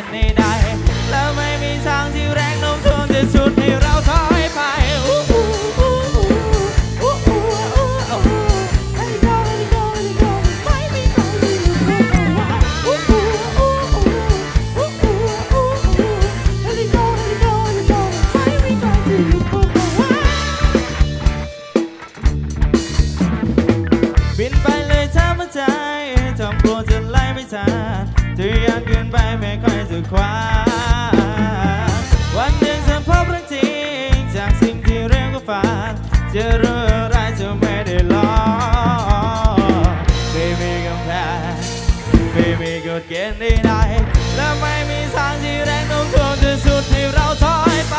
ณฑ์ให้ได้แล้วไม่มีทางที่แรงโน้มถ่วงจะฉุดให้เราถอยไปบินไปเลยถ้ามันใจทำกลัวจะไล่ไม่ทันจะยากเกินไปไม่ค่อยจะคว้าวันหนึ่งจะพบรักจริงจากสิ่งที่เรียกว่าฝันจะรู้อะไรจะไม่ได้ลองไม่มีกำแพงไม่มีกฎเกณฑ์ใดๆและไม่มีทางที่แรงโน้มถ่วงจะฉุดให้เราถอยไป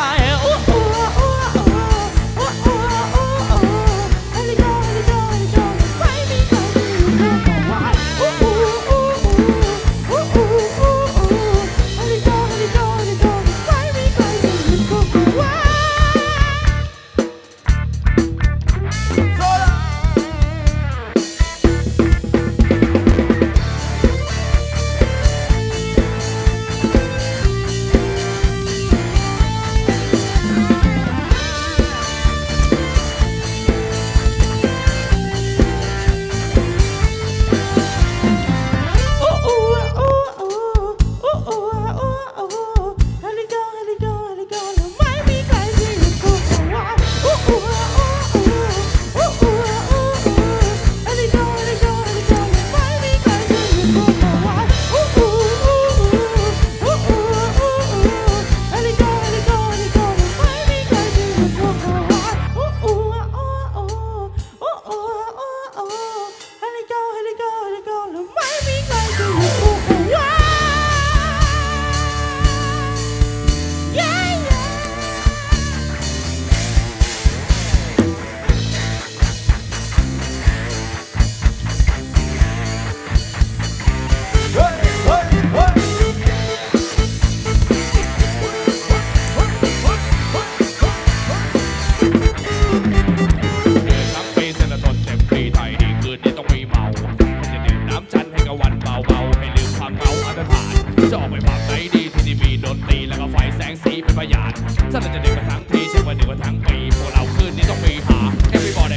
ถ้าเราจะเดินมาทั้งทีใช่ว่าเดินมาทั้งปีพวกเราคืนนี้ต้องมีหาeverybody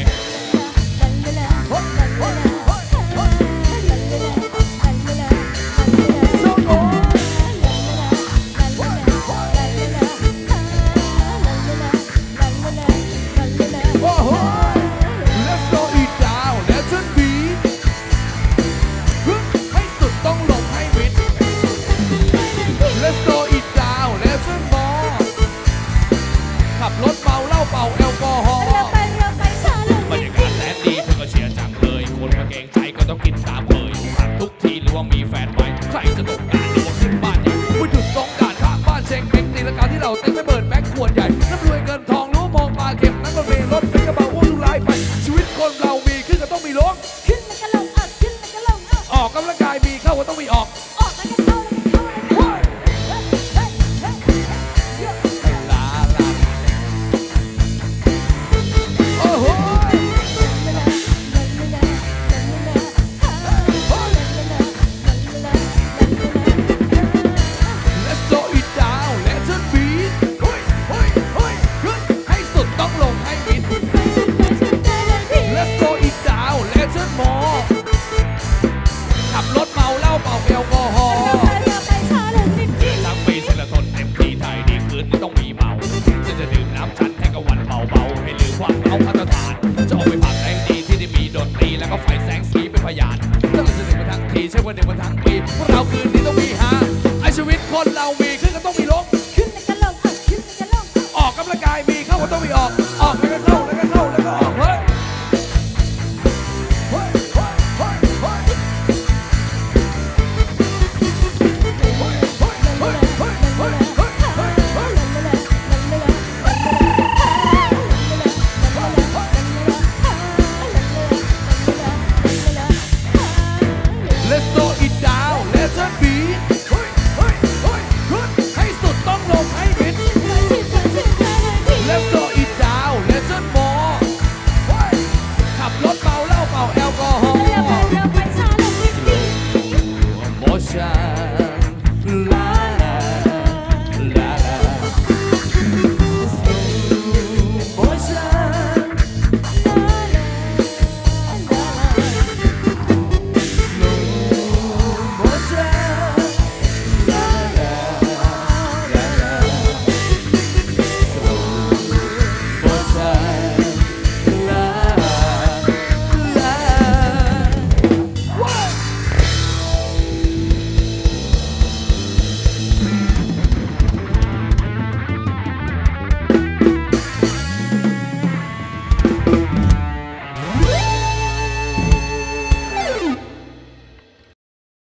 ออกกำลังกายมีเข้าก็ต้องมีออกไม่ก็เข้า